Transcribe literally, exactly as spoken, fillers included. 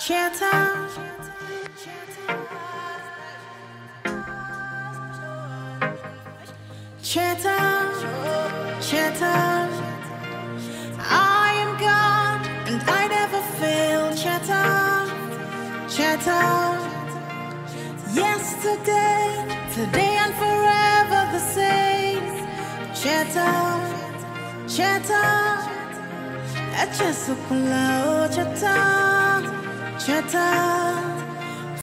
Chatter, chatter, chatter. I am God and I never fail. Chatter, chatter. Yesterday, today and forever the same. Chatter, chatter. Chatter, chatter, chatter.